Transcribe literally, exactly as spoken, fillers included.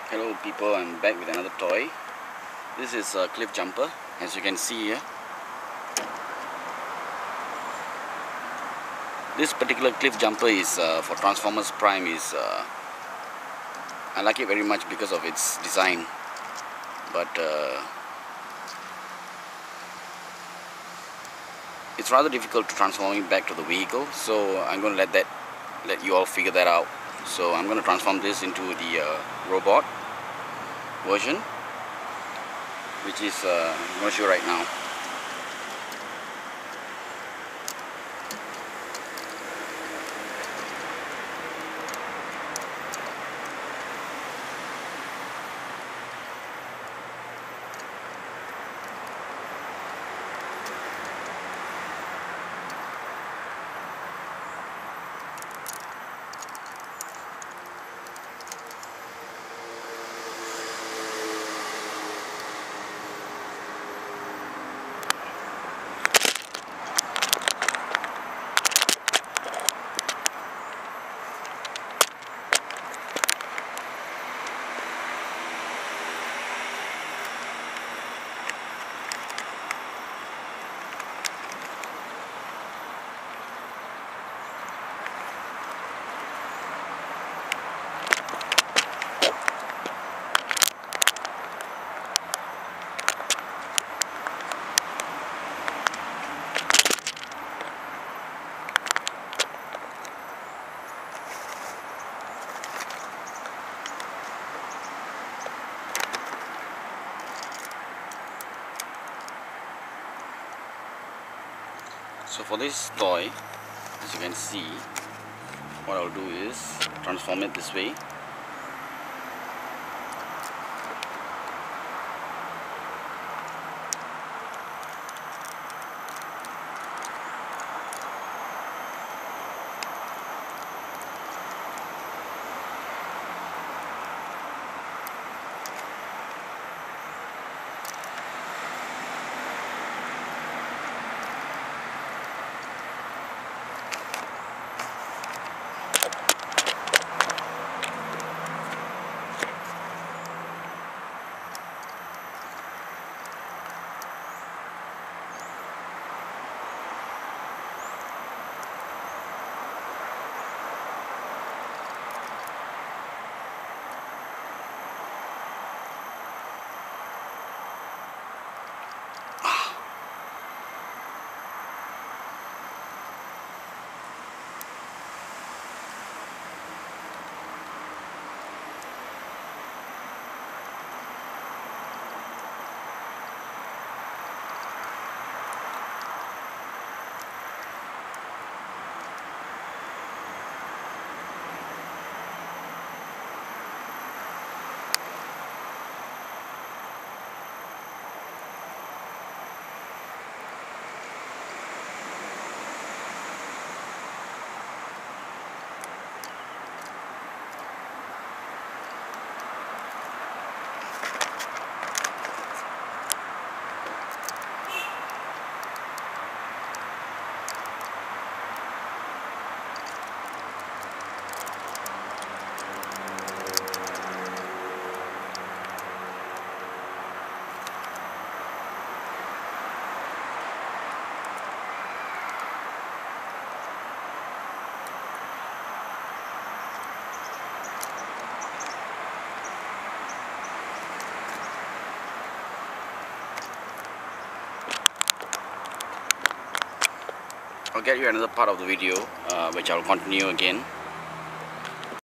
Hello people, I'm back with another toy. This is a Cliffjumper, as you can see here. This particular Cliffjumper is uh, for Transformers Prime. Is uh, I like it very much because of its design, but uh, it's rather difficult to transform it back to the vehicle. So I'm going to let that let you all figure that out. So I'm going to transform this into the uh, robot version, which is uh, I'm going to show right now. So for this toy, as you can see, what I'll do is transform it this way. I'll get you another part of the video, uh, which I'll continue again.